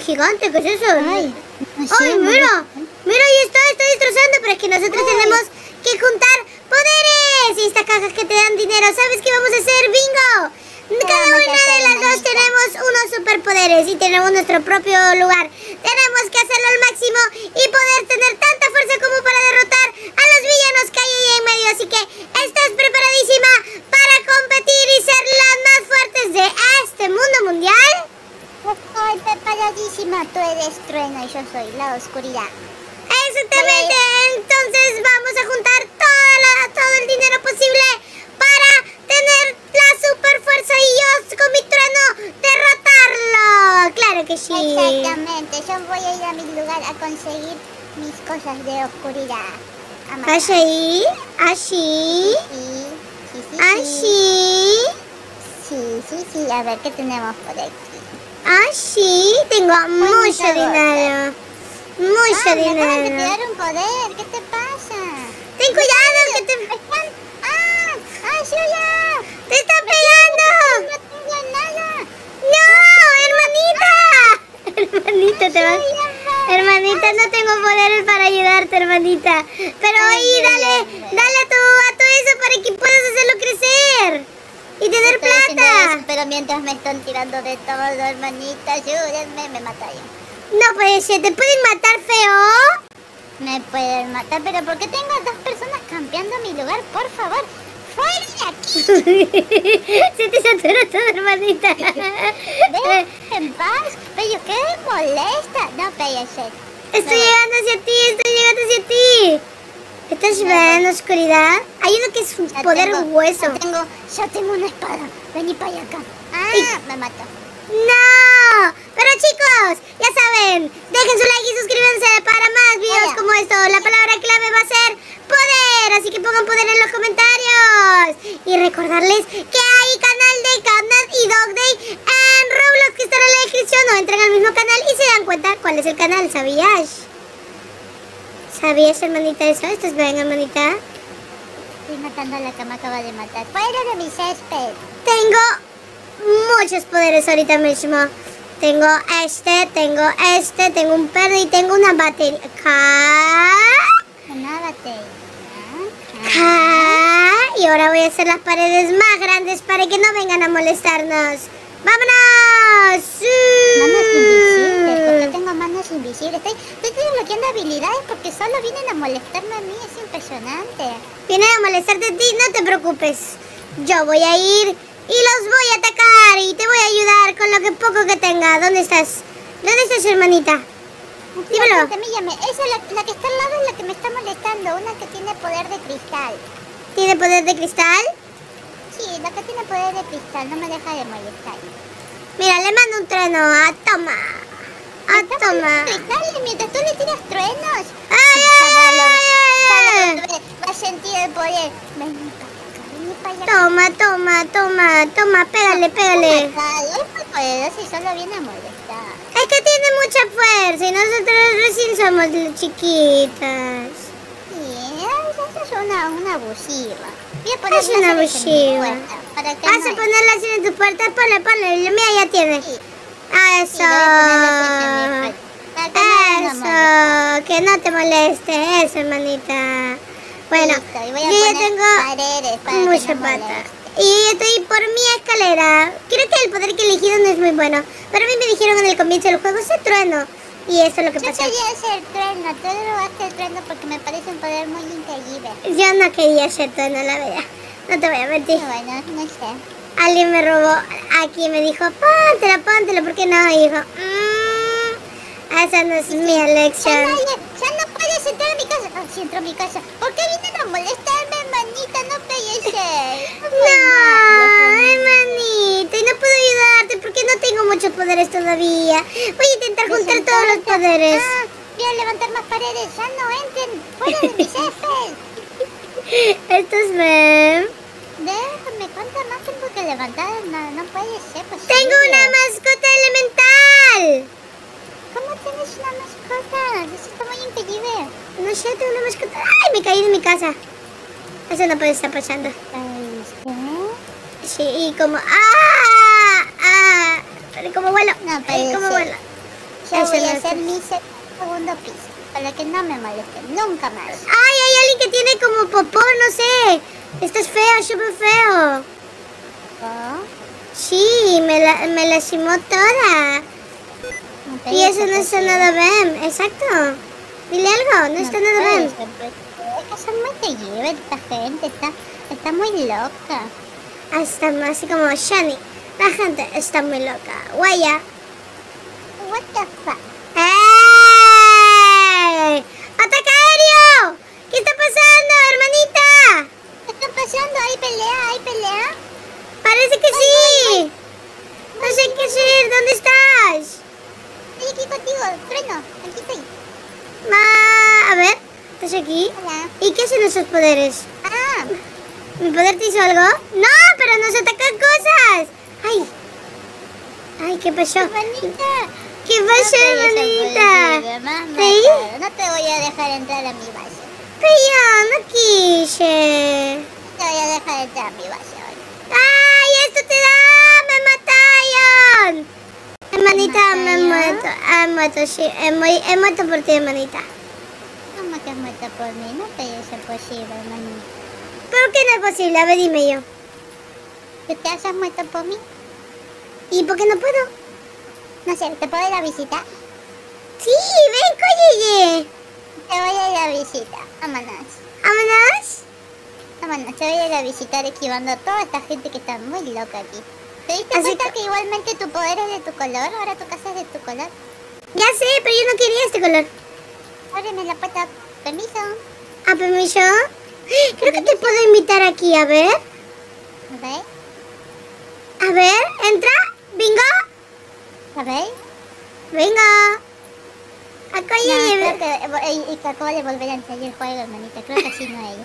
gigante, ¿qué es eso? Ay, no sé, ¡Ay, mira! Mira, ahí está destrozando, pero es que nosotros tenemos que juntar poderes. Y estas cajas que te dan dinero, ¿sabes qué vamos a hacer? ¡Bingo! Cada una de las dos tenemos unos superpoderes y tenemos nuestro propio lugar. Tenemos que hacerlo al máximo y poder tener tanta fuerza como para derrotar a los villanos que hay ahí en medio. Así que, ¿estás preparadísima para competir y ser las más fuertes de este mundo mundial? Estoy preparadísima. Tú eres trueno y yo soy la oscuridad. Exactamente, entonces vamos a juntar todo el dinero posible para tener la super fuerza y yo con mi trueno derrotarlo. Claro que sí. Exactamente, yo voy a ir a mi lugar a conseguir mis cosas de oscuridad. Así, así, así. Sí, a ver, ¿qué tenemos por aquí? Así, tengo mucho dinero. Mucho Me acaban de dinero. tirar un poder, ¿qué te pasa? Ten cuidado que te ¡Ayuda! está pegando. No tengo nada. ¡No, hermanita! Hermanita, te vas. Hermanita, no tengo poderes para ayudarte, hermanita. Pero ahí, dale a tu eso para que puedas hacerlo crecer. Y tener plata. Pero mientras me están tirando de todo, hermanita, ayúdenme, me mataron. No puede ser, ¿te pueden matar, feo? Me pueden matar, pero ¿por qué tengo a dos personas campeando mi lugar? Por favor, ¡fuera de aquí! Se te saturó todo, hermanita. Dejen en paz, pero qué molesta. No, cállate. Estoy llegando hacia ti. ¿Estás viendo oscuridad? Hay uno que es un poder hueso. Yo tengo una espada. Vení para acá. Me mató. ¡No! Pero chicos, ya saben, dejen su like y suscríbanse para más videos como esto. La palabra clave va a ser poder, así que pongan poder en los comentarios. Y recordarles que hay canal de Catnap y Dog Day en Roblox que estará en la descripción. O entren al mismo canal y se dan cuenta cuál es el canal, ¿sabías? ¿Sabías, hermanita, eso? ¿Estás bien, hermanita? Estoy matando a la que me acaba de matar. ¡Fuera de mi césped! Tengo muchos poderes ahorita mismo. Tengo tengo un perro y tengo una batería. Una batería. Y ahora voy a hacer las paredes más grandes para que no vengan a molestarnos. ¡Vámonos! Manos invisibles, porque tengo manos invisibles. Estoy desbloqueando habilidades porque solo vienen a molestarme a mí, es impresionante. Vienen a molestarte a ti, no te preocupes. Yo voy a ir y los voy a atacar y te voy a ayudar con lo que poco que tenga. ¿Dónde estás? ¿Dónde estás, hermanita? Dímelo. Míllame. Esa la que está al lado es la que me está molestando, una que tiene poder de cristal. ¿Tiene poder de cristal? Sí, la que tiene poder de cristal, no me deja de molestar. Mira, le mando un trueno. Toma. Toma. Cristales mientras tú le tiras truenos. ¡Ay! Va a sentir el poder. Vení para acá. Toma. Pégale. Es muy poderoso y solo viene a molestar. Es que tiene mucha fuerza y nosotros recién somos chiquitas. Sí, eso es una abusiva. Voy a poner Es una abusiva. ¿Vas a ponerla así en tu puerta? Ponle. La mía ya tiene. Sí. Eso. Eso. Que no te moleste. Eso, hermanita. Bueno, yo ya tengo mucha pata. Y yo estoy por mi escalera. Creo que el poder que he elegido no es muy bueno. Pero a mí me dijeron en el comienzo del juego, ese trueno. Y eso es lo que pasa. Yo quería ser trueno. Tú robaste el trueno porque me parece un poder muy increíble. Yo no quería ser trueno, la verdad. No te voy a mentir. Bueno, no sé. Alguien me robó aquí y me dijo, póntelo, ¿por qué no? Y dijo, esa no es mi elección. Ya no puedes entrar a mi casa. No, sí entro a mi casa. ¿Por qué vienen a molestarme, hermanita? No pegues. No, hermanita, y no puedo ayudarte porque no tengo muchos poderes todavía. Voy a intentar juntar todos los poderes. Voy a levantar más paredes. Ya no entren. Fuera de mi césped. Esto es Mem. Déjame, ¿cuántas más tengo que levantar? No puede ser posible. ¡Tengo una mascota elemental! ¿Cómo tienes una mascota? Eso está muy increíble. No sé, tengo una mascota. ¡Ay, me caí de mi casa! Eso no puede estar pasando. ¿Qué? Sí, y como... Pero como vuelo. No puede como ser. vuelo. Yo Eso voy no a es hacer feo. mi segundo piso. Para que no me molesten nunca más. Ay, hay alguien que tiene como popó, no sé. Esto es feo, súper feo. ¿Oh? Sí, me lastimó toda. No te Y eso dice no que está sí. nada bien, exacto. Dile algo, no está nada puede bien. ser, pues. Es que son muy seguidos esta gente. Está muy loca. Ah, está así como Shani. La gente está muy loca. Guaya. What the fuck? ¡Ey! ¡Ataque aéreo! ¿Qué está pasando, hermanita? ¿Qué está pasando? ¿Hay pelea? ¿Hay pelea? Parece que sí. No sé qué hacer. ¿Dónde estás? Estoy aquí contigo. Freno. Aquí estoy. A ver, ¿estás aquí? Hola. ¿Y qué hacen esos poderes? Ah. ¿Mi poder te hizo algo? ¡No! ¡Pero nos atacan cosas! ¡Ay! ¡Ay, qué pasó! Hermanita. ¿Qué pasó, hermanita? ¿Sí? No te voy a dejar entrar a mi base. Pero yo no quise. No te voy a dejar entrar a mi base hoy. ¡Ay, esto te da! ¡Me mataron! Hermanita, me he mataron? muerto. He muerto, sí. He muerto por ti, hermanita. ¿Cómo que has muerto por mí? No te es posible, hermanita. ¿Por qué no es posible? A ver, dime yo. ¿Que te has muerto por mí? ¿Y por qué no puedo? No sé, ¿te puedo ir a visitar? Sí, ven, cóyeye. Te voy a ir a visitar. Vámonos. ¿Vámonos? Vámonos, te voy a ir a visitar esquivando a toda esta gente que está muy loca aquí. ¿Te diste Así cuenta que- que igualmente tu poder es de tu color? Ahora tu casa es de tu color. Ya sé, pero yo no quería este color. Ábreme la puerta. Permiso. ¿A permiso? Creo que te puedo invitar aquí, a ver. A ver. A ver, entra. Bingo. A ver. Venga. Acá No, ya creo que que acabo de volver a entrar el juego, hermanita. Creo que así no es.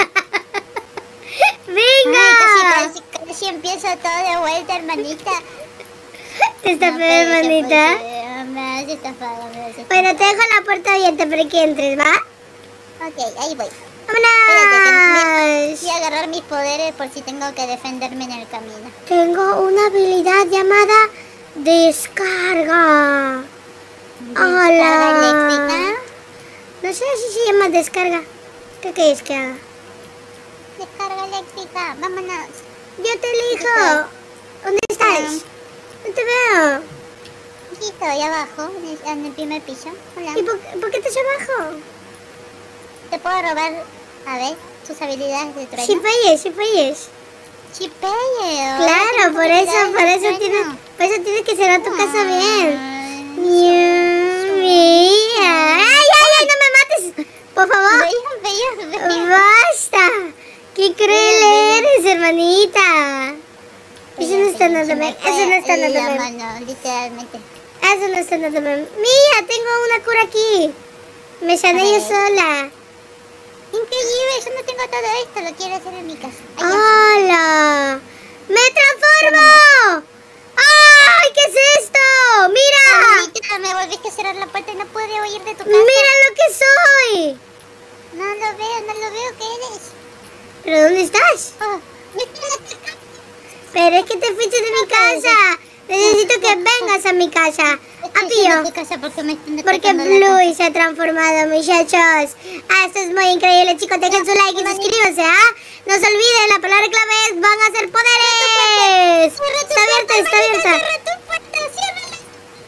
Venga. Ay, casi empiezo todo de vuelta, hermanita. Está No feo, puede ser hermanita. posible. Me hace estafado, me hace Bueno, te estafado. dejo la puerta abierta para que entres, ¿va? Ok, ahí voy. Espérate, que ¡Vámonos! voy a agarrar mis poderes por si tengo que defenderme en el camino. Tengo una habilidad llamada descarga. ¿Descarga Hola. eléctrica? No sé si se llama descarga. ¿Qué quieres que haga? Descarga eléctrica, vámonos. Yo te elijo. ¿Dónde estás? No te veo. Aquí estoy abajo, en el primer piso. Hola. ¿Y por qué estás abajo? ¿Te puedo robar, a ver, tus habilidades de trueno? Si falles, si falles. Chipeo. Claro, por eso tienes que cerrar tu casa bien. Dios mío. ¡Ay, no me mates! Por favor. Veía. ¡Basta! ¡Qué cruel eres, hermanita! Eso no está nada bien. Eso no está nada La bien. mano, literalmente. Eso no está nada bien. Mira, tengo una cura aquí. Me sané yo sola. Increíble, yo no tengo todo esto, lo quiero hacer en mi casa. Allá. ¡Hola! ¡Me transformo! ¡Ay, qué es esto! ¡Mira! Hermanita, me volviste a cerrar la puerta y no pude huir de tu casa. ¡Mira lo que soy! No lo veo, ¿qué eres? ¿Pero dónde estás? Oh, me están atacando. Pero es que te fuiste de mi casa. Necesito que vengas a mi casa. Estoy Apío. yendo a tu casa porque me están Porque atacando la Bluey se ha transformado, muchachos. Esto es muy increíble, chicos. Dejen su like y suscríbanse, ¿ah? No se olviden, la palabra clave es van a ser poderes. Está abierta, está abierta. Cierra tu puerta, ciérrala.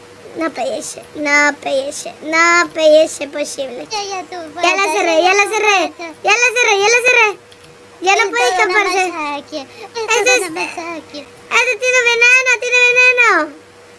No peyese posible. Ya tu puerta. Ya la cerré. Ya no puede escaparse. Esto es una masacre. ¡Este tiene veneno!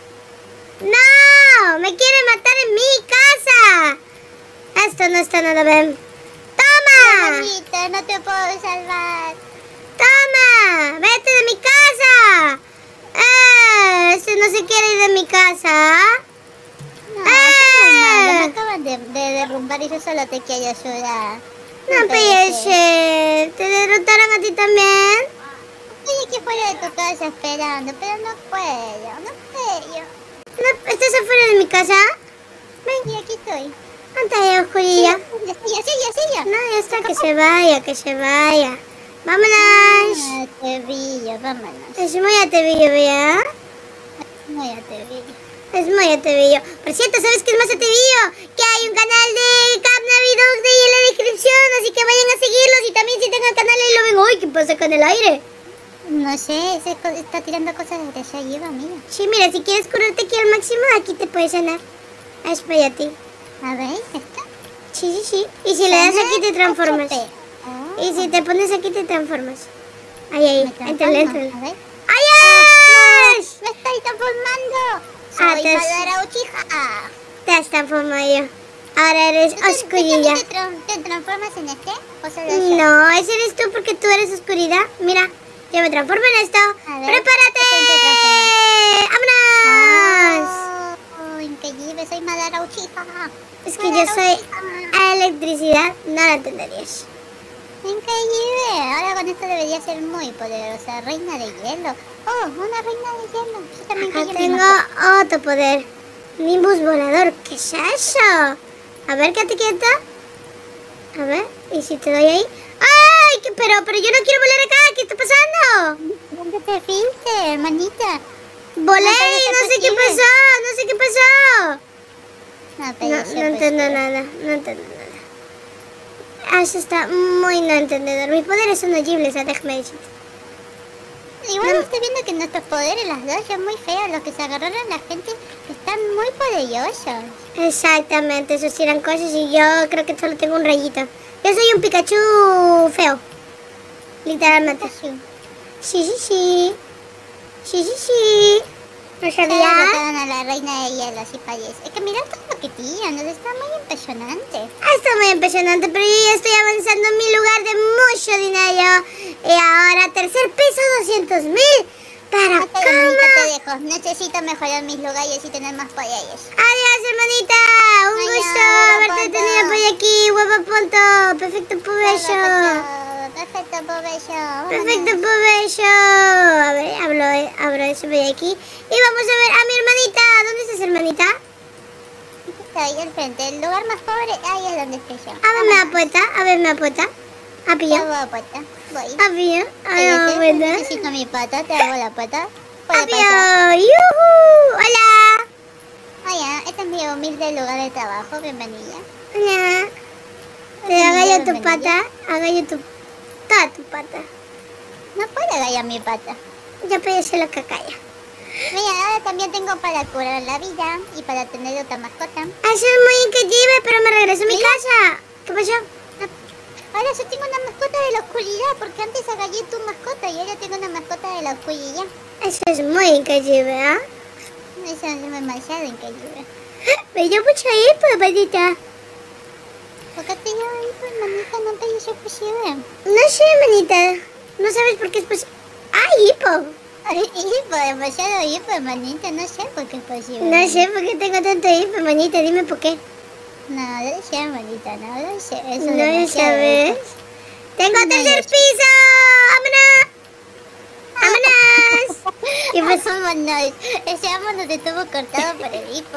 ¡No! ¡Me quiere matar en mi casa! Esto no está nada bien. ¡Toma! Hermanita, no te puedo salvar. ¡Toma! ¡Vete de mi casa! Este no se quiere ir de mi casa. No, son muy malos. Me acaban de derrumbar y yo solo te quiero ayudar. No peyese. ¿Te derrotaron a ti también? Estoy aquí fuera de tu casa esperando, pero no puedo. No, ¿estás afuera de mi casa? Ven, y aquí estoy. ¿Dónde está oscurilla? Ya. No, ya está, que se vaya. Vámonos. Ah, te vi, vámonos. Es muy atrevido, ¿verdad? No, ya te vi. Es muy atrevido. Por cierto, ¿sabes qué es más atrevido? Que hay un canal de Cap Navidog de ahí en la descripción, así que vayan a seguirlos y también si tengan el canal y lo ven. ¡Uy! ¿Qué pasa con el aire? No sé, está tirando cosas desde allá arriba, mira. Sí, mira, si quieres curarte aquí al máximo, aquí te puedes sanar. Es para ti. A ver, ¿está? Sí, sí, sí. Y si le das aquí te transformas. Oh. Y si te pones aquí te transformas. Ahí, entrale. A ver. ¡Ay! ¡Me estoy transformando! Ah, ¡Soy Madara Uchiha! Te has transformado yo. Ahora eres oscurilla. ¿Te transformas en este? ¿O solo yo? No, ese eres tú porque tú eres oscuridad. Mira, yo me transformo en esto. A ver, ¡Prepárate! ¡Vámonos! Oh, increíble, soy Madara Uchiha. Es que yo soy electricidad, no la entenderías. Increíble, ahora con esto debería ser muy poderosa. Reina de hielo. Oh, una reina de hielo. Yo también Acá quiero tengo mismo. otro poder. Nimbus volador, ¿qué es eso? A ver, quédate quieta. A ver, ¿y si te doy ahí? ¡Ay! Pero yo no quiero volar acá, ¿qué está pasando? ¿Dónde te fuiste, hermanita? Volé No, y no sé qué posible. pasó, no sé qué pasó. No, pero No, sí no es entiendo posible. nada, no entiendo nada. Eso está muy no entendedor. Mis poderes son horribles, déjame decirte. Igual estoy viendo que nuestros poderes, las dos, son muy feos. Los que se agarraron a la gente están muy poderosos. Exactamente, esos eran cosas y yo creo que solo tengo un rayito. Yo soy un Pikachu feo. Literalmente. Pikachu. Sí, sí, sí. Sí, sí, sí. ¿No Ya sabías? derrotaron a la reina de hielo, así parece. Es que mirad todo lo que tiran, está muy impresionante. Está muy impresionante, pero yo ya estoy avanzando en mi lugar de mucho dinero. Y ahora, tercer piso, 200.000. ¿Para Ok, hermanita, te cómo? dejo. Necesito mejorar mis lugares y tener más poderes. Adiós, hermanita. Un Adiós, gusto haberte guapa. tenido por aquí. Guapa punto. Perfecto provecho. Perfecto, provecho. Perfecto provecho. A ver, abro eso por aquí. Y vamos a ver a mi hermanita. ¿Dónde estás, hermanita? Está ahí al frente. El lugar más pobre, ahí es donde estoy yo. Ábreme la puerta. Ábreme la puerta. Te Apillo. hago la puerta. Voy. Apillo. Ábreme la Cállate, puerta. necesito mi pata, te hago la pata. Puede pasar. Apillo. ¡Yuhu! Hola. Hola, este es mi humilde lugar de trabajo. Bienvenida. Hola. Te Bienvenida, hago yo tu bienvenida. pata. Hago yo toda tu pata. No puedo agarrar mi pata. Ya pedí la cacaya. Mira, ahora también tengo para curar la vida y para tener otra mascota. Eso es muy increíble, pero me regreso a mi Mira. casa. ¿Qué pasó? Ahora yo tengo una mascota de la oscuridad, porque antes agarré tu mascota y ahora tengo una mascota de la oscuridad. Eso es muy increíble, ¿ah? Eso es demasiado increíble. Me dio mucho hipo, hermanita. ¿Por qué te llevo ahí, pues, manita? No te hice posible. No sé, hermanita. No sabes por qué es posible. ¡Ay, hipo! Ay, hipo, demasiado hipo, manita. No sé por qué es posible. No sé por qué tengo tanto hipo, hermanita. Dime por qué. No lo sé, manita, no lo sé. Eso es No lo demasiado sabes. hipo. ¡Tengo No tercer lo sé. piso! ¡Vámonos! ¡Vámonos! ¿Qué pasó? Vámonos. Ese vámonos estuvo cortado por el hipo.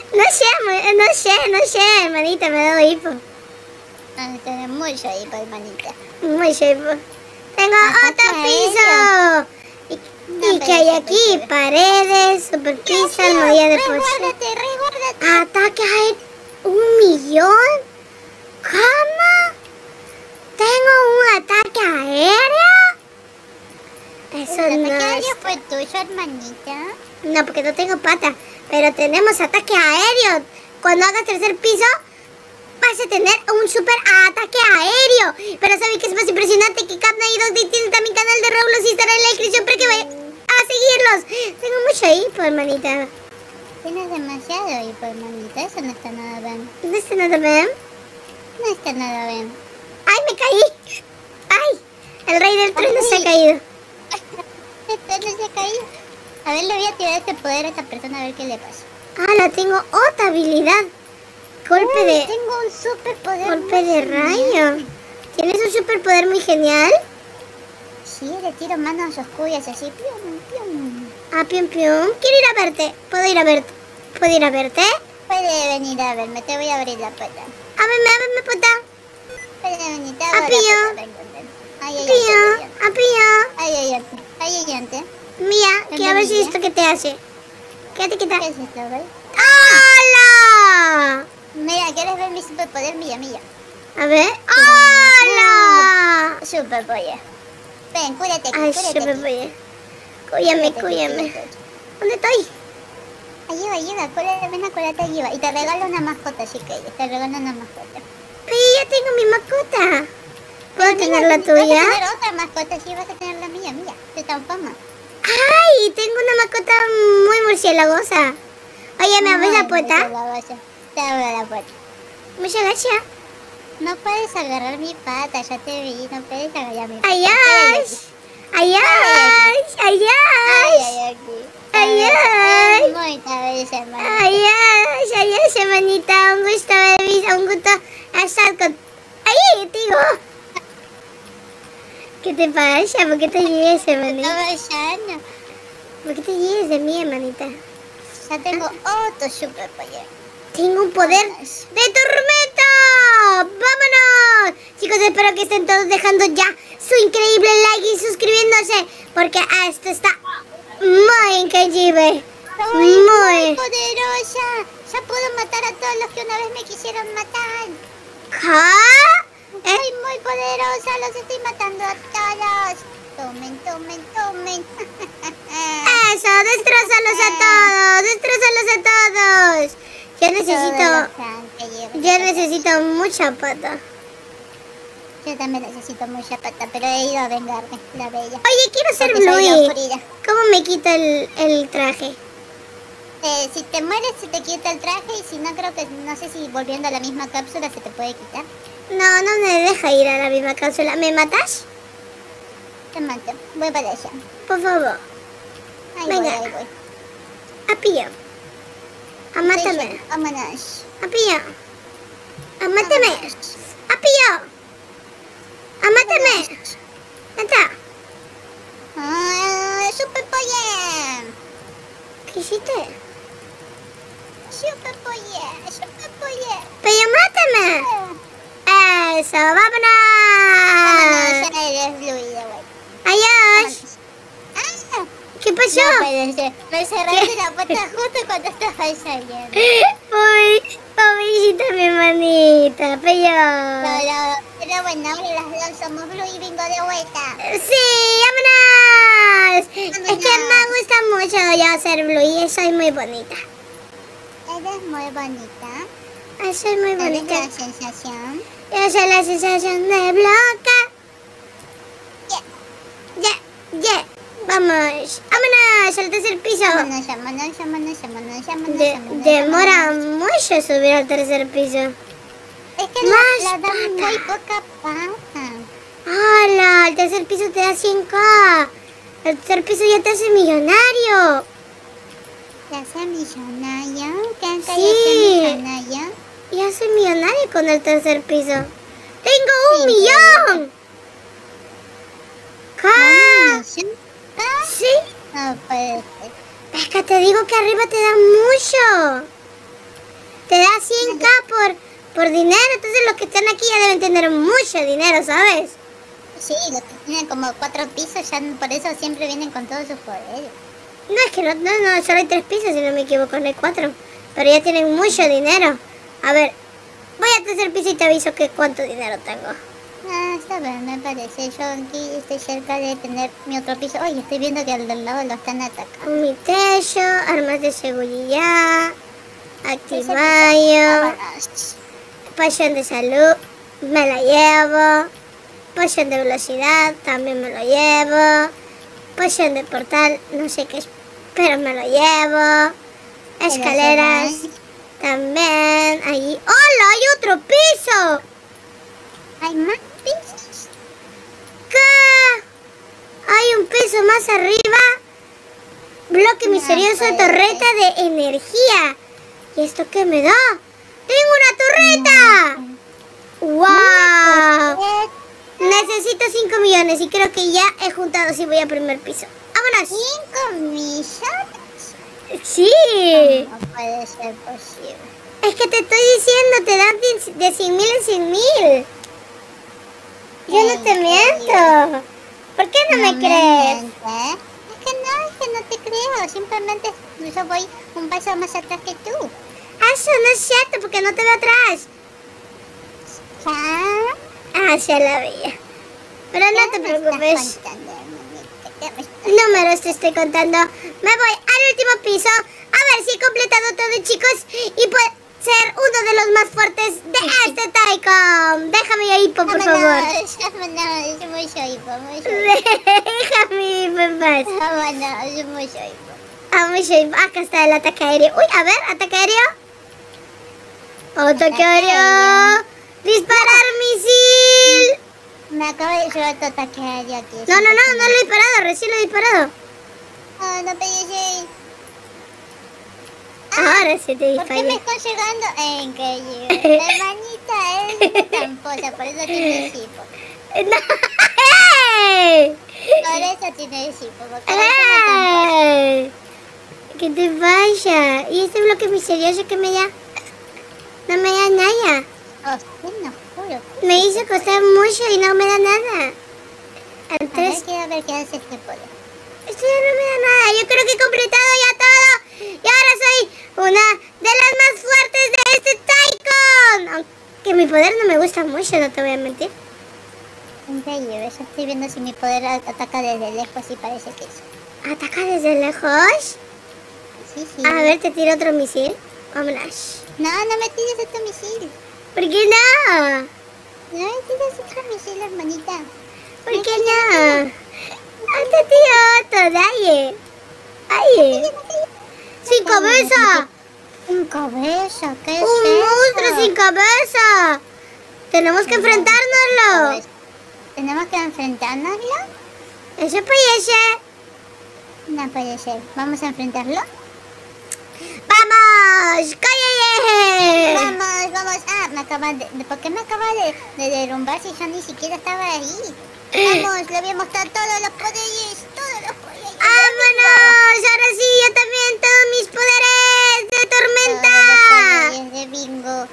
No sé, hermanita. Me da hipo. Ah, tiene mucho hipo, hermanita. Muy hipo. Tengo Ajá, otro ¿qué piso. No, ¿Y pero qué hay eso aquí? es posible. Paredes, superpiso, almohadilla de poción. Resguárdate. Ataque a 1.000.000. ¿Cómo? ¿Tengo un ataque aéreo? Eso ¿El no ataque es... aéreo fue tuyo, hermanita? No, porque no tengo pata. Pero tenemos ataque aéreo. Cuando hagas tercer piso, vas a tener un super ataque aéreo. Pero ¿saben qué es más impresionante? Que Cap Navidog tiene también canal de Roblox y estará en la descripción para que vayan a seguirlos. Tengo mucho hipo, hermanita. Tienes demasiado hipo, hermanita. Eso no está nada bien. ¿No está nada bien? No está nada bien. ¡Ay, me caí! ¡Ay! El rey del trueno se ha caído. Este no se ha caído. A ver, le voy a tirar este poder a esta persona a ver qué le pasa. ¡Hala! Tengo otra habilidad. Golpe de... Tengo un superpoder. Golpe muy de genial. rayo. ¿Tienes un superpoder muy genial? Sí, le tiro manos oscuras así. Pium, pium. Ah, pium, pium. Quiero ir a verte. ¿Puedo ir a verte? ¿Puedo ir a verte? Puede venir a verme, te voy a abrir la puerta. Ábreme, puta. Puede venir, te Apío. abro la puerta. Ven, ven. Ahí hay Apío, ante. apío. Ahí hay ante. Ahí hay ante. Mía, quiero ver si Bienvenida. esto que te hace. Quédate quieta. ¿Qué es esto, güey? ¡Hola! Mira, ¿quieres ver mi superpoder? Milla. A ver. ¡Hola! Superpoder. Ven, cúrate aquí, Ay, cúrate súper aquí. bien. Cúyame. ¿Dónde estoy? Ayuda, ven a curarte ayuda. Y te regalo una mascota, si quieres. Te regalo una mascota. Pero ya tengo mi mascota. ¿Puedo Mira, tener la Vas a tuya? tener otra mascota, sí, vas a tener la mía. Te transforma. ¡Ay! Tengo una mascota muy murciélagosa. Oye, ¿me abres la puerta? Te abro la puerta. Muchas gracias. No puedes agarrar mi pata, ya te vi. No puedes agarrar mi pata. ¡Ay, ay! ¡Ay, ay! ¡Ay, ay! ¡Ay, ay! Muy cabeza, hermano. ¡Ay, ay! ¡Ay, ay, semanita! Un gusto, baby. Un gusto estar con... ¡Ay, digo! ¿Qué te pasa? ¿Por qué te lleves, hermanita? Estaba ¿Por qué te lleves de mí, hermanita? ya tengo otro superpoder. Tengo un poder de tormenta. ¡Vámonos! Chicos, espero que estén todos dejando ya su increíble like y suscribiéndose, porque esto está muy increíble. Soy muy poderosa. Ya puedo matar a todos los que una vez me quisieron matar. ¿Qué? Soy muy poderosa, los estoy matando a todos. Tomen. Eso, destrózalos a todos, destrózalos a todos. Yo necesito mucha pata. Yo también necesito mucha pata, pero he ido a vengarme, la bella. Oye, quiero ser Porque soy la Bluey. oscuridad. ¿Cómo me quito el traje? Si te mueres se te quita el traje y si no creo que, no sé si volviendo a la misma cápsula se te puede quitar. No me deja ir a la misma cápsula. ¿Me matas? Te mato, voy para allá. Por favor. Venga. Ahí voy. Apillo. Amátame. Sí, vámonos. Apillo. Amátame. Apillo. Amátame. Neta. Superpoder. ¿Qué hiciste? Superpoder. Pero mátame. Eso, vámonos. Vámonos, ya eres fluida, güey. Adiós. Ah, ¿Qué pasó? no puede ser. Me cerraste la puerta justo cuando estabas saliendo. Uy, pobrecita mi hermanita, Pero bueno, ahora las dos somos Blue y Bingo de vuelta. Sí, vámonos. Es que me gusta mucho yo ser Blue y soy muy bonita. Eres muy bonita. Soy muy ¿Cuál es bonita. la sensación? Yo soy la sensación de bloca. Ya. Vamos. Vámonos al tercer piso. Vámonos. Demora mucho subir al tercer piso. Es que Más la dan pata. muy poca pata. ¡Hala! El tercer piso te da 100k. El tercer piso ya te hace millonario. ¿Te hace millonario? ¿Qué Sí. hace millonario? Ya soy millonario con el tercer piso. ¡Tengo un Sí, millón! ¿Qué? Sí. No puede ser. Es que te digo que arriba te da mucho. Te da 100k por dinero. Entonces los que están aquí ya deben tener mucho dinero, ¿sabes? Sí, los que tienen como 4 pisos ya por eso siempre vienen con todos sus poderes. No, es que no, solo hay 3 pisos si no me equivoco, no hay 4. Pero ya tienen mucho dinero. A ver, voy al tercer piso y te aviso que cuánto dinero tengo. Está bien, me parece. Yo aquí estoy cerca de tener mi otro piso. Oye, estoy viendo que al del lado lo están atacando. Mi techo, armas de seguridad, activayo, Vámonos. poción de salud, me la llevo, poción de velocidad, también me lo llevo, poción de portal, no sé qué es, pero me lo llevo, escaleras, también, allí. ¡Hola! ¡Hay otro piso! ¿Hay más pisos? ¿Qué? Hay un piso más arriba. Bloque misterioso de torreta de energía. ¿Y esto qué me da? ¡Tengo una torreta! ¡Wow! Necesito 5 millones y creo que ya he juntado si voy al primer piso. ¡Vámonos! ¿5 millones? Sí. No puede ser posible. Es que te estoy diciendo, te dan de 100 mil en 100 mil. Yo no te miento. ¿Por qué no me crees? Es que no te creo, simplemente yo voy un paso más atrás que tú. Eso no es cierto, porque no te veo atrás. ¿Ya? Ah, ya la veía. Pero no te preocupes. ¿Qué me estás Números te estoy contando. Me voy al último piso. A ver si he completado todo, chicos. Y puede ser uno de los más fuertes de este Taikon. Déjame ahí, por favor. Vámonos, yo muy soy, Déjame ir, en paz. vámonos, yo muy soy. Vamos, acá está el ataque aéreo. Uy, a ver, ataque aéreo. Ataque aéreo. Disparar misil. Me acaba de llevar tu ataque aéreo aquí. No lo he disparado, recién lo he disparado. Ah, no pensé. Ahora sí te ¿Por qué disparé. me están llegando? Increíble. Hermanita es muy tramposa, por eso tiene hipo. No. ¡Ey! Por eso tiene hipo, porque es una tramposa. ¡Ey! ¿Qué te vaya? ¿Y este bloque misterioso que me da? No me da nada. Oh, no, juro. Me hizo costar mucho y no me da nada. A Entonces, ver qué hace este poder. esto ya no me da nada. Yo creo que he completado ya todo. Y ahora soy una de las más fuertes de este Taikon. Aunque mi poder no me gusta mucho, no te voy a mentir. Increíble, yo estoy viendo si mi poder ataca desde lejos y parece que sí. ¿Ataca desde lejos? Sí. A ver, te tiro otro misil. Vámonos. No, no me tires otro misil. ¿Por qué no? No me tires otro misil, hermanita. ¿Por qué no? Te tiro otro, dale. Ay. ¡Sin cabeza! ¿Sin cabeza? ¿Qué es ¡Un eso? monstruo sin cabeza! Tenemos que enfrentárnoslo. ¿Tenemos que enfrentárnoslo? Eso parece. No puede ser. ¿Vamos a enfrentarlo? ¡Vamos! ¡Cállate! Vamos. Ah, ¿por qué me acaba de derrumbar si yo ni siquiera estaba ahí? Vamos, le voy a mostrar todos los poderes. ¡Vámonos! Ahora sí, yo también, todos mis poderes de tormenta. Todos los poderes de bingo.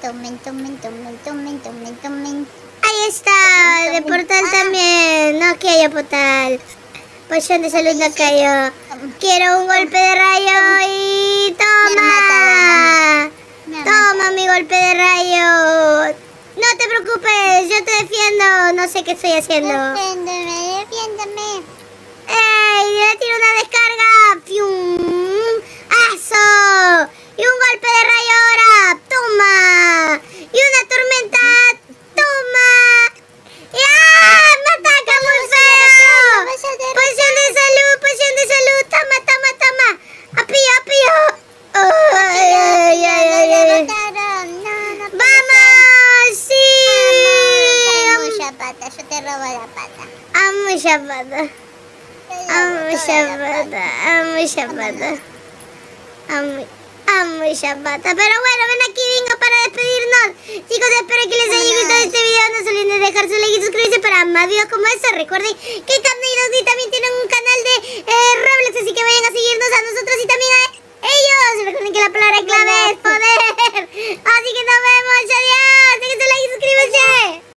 Tomen. Ahí está, de portal también. No que haya portal. Poción de salud no cayó. Quiero un golpe de rayo y toma. Toma mi golpe de rayo. No te preocupes, yo te defiendo. No sé qué estoy haciendo. Defiéndeme. ¡Ey! Le tiro una descarga. ¡Fium! ¡Aso! Y un golpe de rayo ahora. ¡Toma! Y una tormenta. ¡Toma! ¡Ah! ¡Me ataca muy feo! Poción de salud. Toma. Apillo. Ay. ¡Vamos! ¡Sí! Mucha pata, yo te robo la pata. Amo Shabata. Amo Shabata. Pero bueno, ven aquí, Bingo, para despedirnos. Chicos, espero que les haya gustado este video. No se olviden de dejar su like y suscribirse para más videos como este. Recuerden que Capney 2D también tiene un